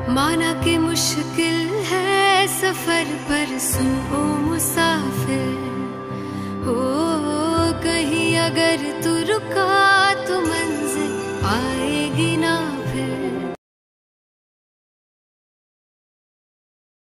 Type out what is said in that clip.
माना कि मुश्किल है सफर पर सुन ओ मुसाफिर, हो कहीं अगर तू रुका तो मंजिल आएगी